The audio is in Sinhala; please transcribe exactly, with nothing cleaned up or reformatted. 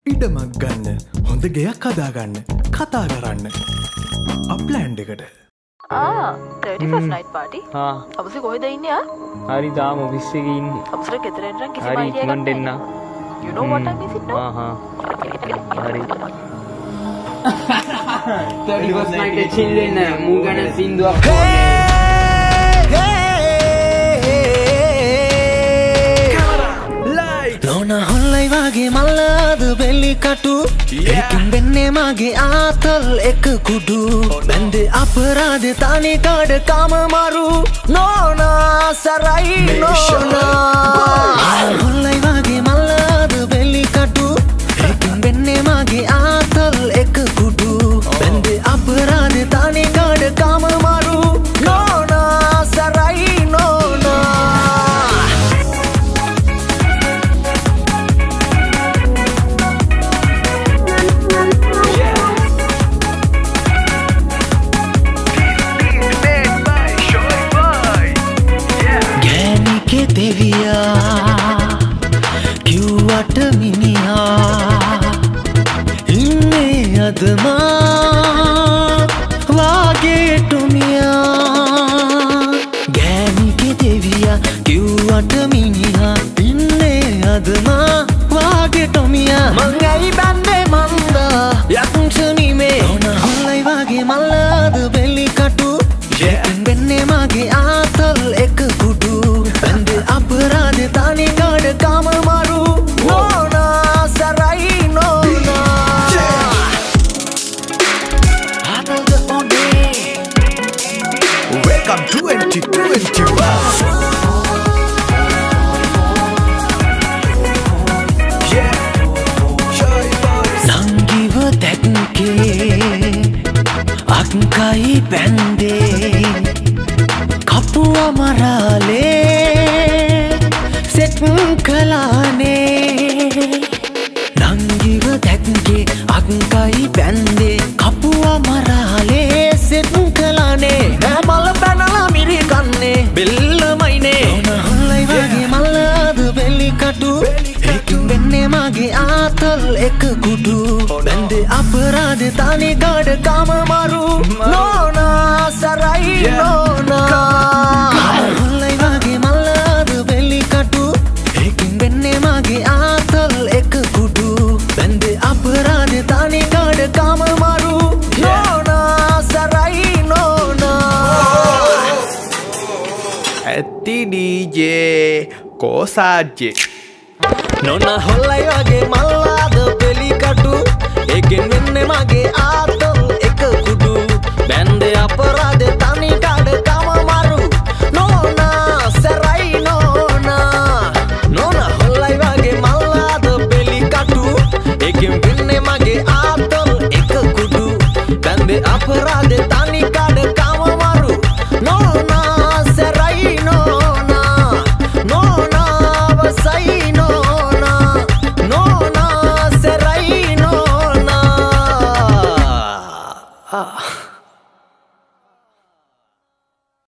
ඉඩමක් ගන්න හොඳ ගෙයක් හදාගන්න කතා කරන්න අප්ලෑන්ඩ් එකට ආ thirty-first night party ආ අපසේ කොහෙද ඉන්නේ ආ හරි තාම ඔෆිස් එකේ ඉන්නේ අපසර ගෙදර එන්න කිසිම හරි idea ඉක්මනට එකක් එන්න නැහැ. You know what time is it now? ආ හා හරි thirty-first night එක chill වෙන්න මූ ගැන සින්දුවක් ලෝනා හොල්ලයි වගේ මල්ලාද බෙල්ලි කටු ඒකින් වෙන්නේ මගේ ආතල් එක කුඩු බැන්දේ අපරාධේ තනි කඩ කාම මරු නෝනා සරයි නෝනා හොල්ලයි වගේ මල්ලාද බෙල්ලි කටු ඒකින් වෙන්නේ මගේ ආතල් එක කුඩු බැන්දේ අපරාධේ තනි කඩ කාම මරු නෝනා සරයි නෝනා දෙවියා කිව්වට මිනිහා ඉන්නේ අදමා වාගේ ටොමියා ගෑනිගේ දෙවියා කිව්වට මිනිහා ඉන්නේ අදමා වාගේ ටොමියා මං ඇයි බැන්නේ මන්දා යක්ෂණීමේ ඕන හොල්ලයි වගේ මල්ලාද බෙල්ලි කටු යකින් වෙන්නේ මගේ ආතල් එක කුඩු බැන්දේ අපරාධ තනි කඩ කාම මරු නෝනා සරයි නෝනා ආතල්ද ඔනේ Welcome to twenty twenty-one නංගිව දැක්කේ අක්කයි බැන්දේ කපුව මරාලේ සෙට් කලානේ නංගිව දැක්කේ අක්කයි බැන්දේ කපුව මරාලේ සෙට් කලානේ මල පැනලා මිරි කන්නේ බෙල්ලමයිනේ ඕන හොල්ලයි වගේ මල්ලාද බෙල්ලි කටු ඒකින් වෙන්නේ මගේ ආතල් එක කුඩු බැන්දේ අපරාධේ තනි කඩ කාම මරු නෝනා සරයි නෝනා හොල්ලයි වගේ මල්ලාද බෙල්ලි කටු ඒකින් වෙන්නේ මගේ ආතල් එක කුඩු බැන්දේ අපරාධේ තනි කඩ කාම මරු නෝනා සරයි නෝනා ඇත්ති ඩීජේ කෝසාජ්ජේ නෝනා හොල්ලයි වගේ මල්ලාද